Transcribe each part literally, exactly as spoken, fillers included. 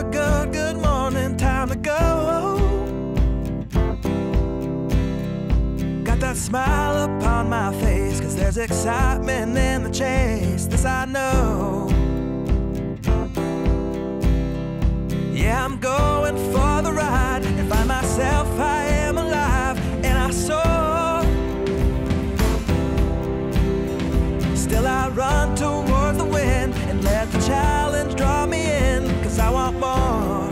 good, good, good morning, time to go. Got that smile upon my face, cause there's excitement in the chase, this I know. Yeah, I'm going for the ride and find myself, I am alive, and I soar. Still I run towards the wind and let the challenge draw me in, cause I want more.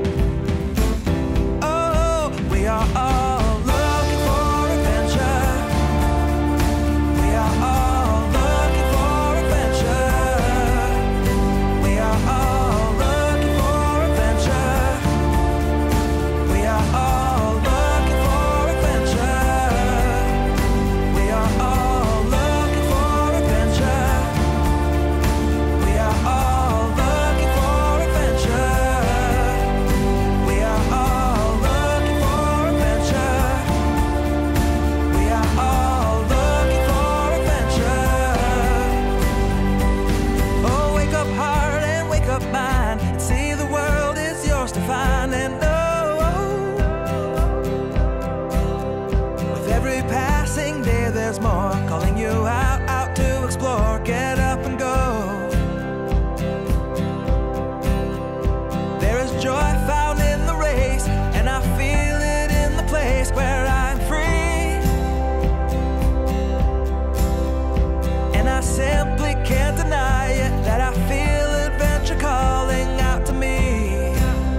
Oh, we are all looking for adventure. We are all looking for adventure. We are all looking for adventure. We are all looking for adventure. We are all looking for adventure. We are all looking for adventure. We are all looking for adventure. We are all looking for adventure. Oh, wake up heart and wake up mind, and see the world is yours to find. And oh, with every passing day there's more, calling you out, out to explore. Get up and go. There is joy found in the race, and I feel it in the place where I'm free. And I simply can't deny it, that I feel adventure calling out to me.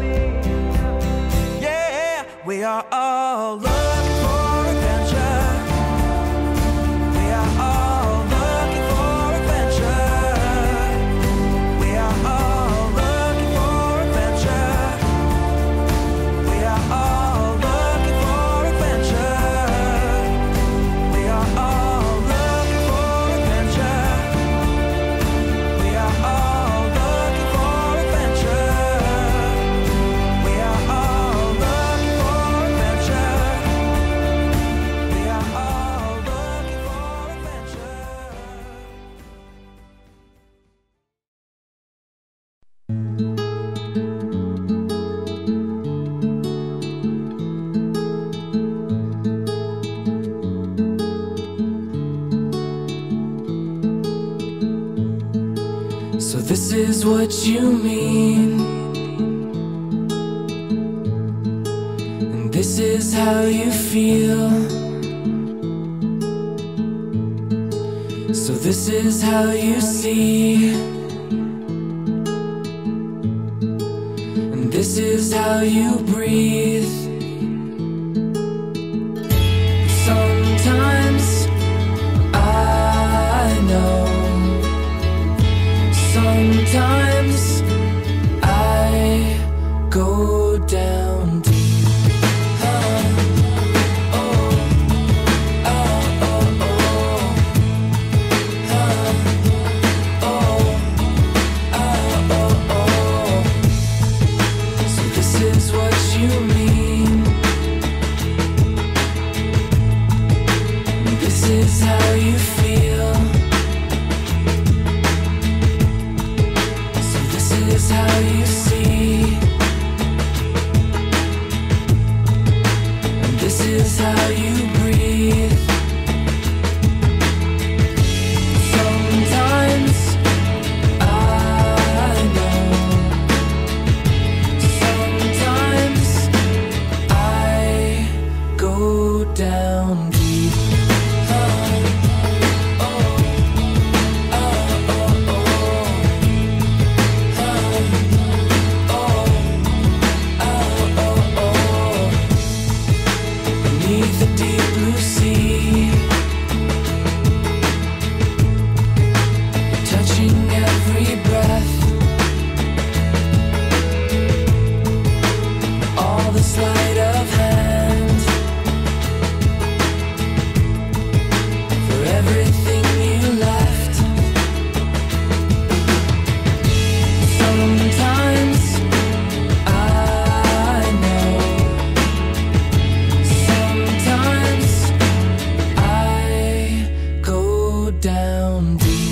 Yeah, we are all looking for adventure. We are all looking for adventure. We are all looking for adventure. We are all looking for adventure. We are all looking for adventure. We are all looking for adventure. We are all looking for adventure. We are all looking for adventure. So this is what you mean, and this is how you feel. So this is how you see, and this is how you breathe. Sometimes I know, sometimes I go down deep. Oh, oh, oh, oh, oh. Oh, oh, oh, oh. So this is what you mean. This is how you feel. This is how you see, and this is how you breathe. Sometimes I know, sometimes I go down deep. Oh, oh, oh, oh, oh. Beneath the deep blue sea, touching every breath, all the sleight of hand, for everything you left. Sometimes I know, sometimes I go down deep.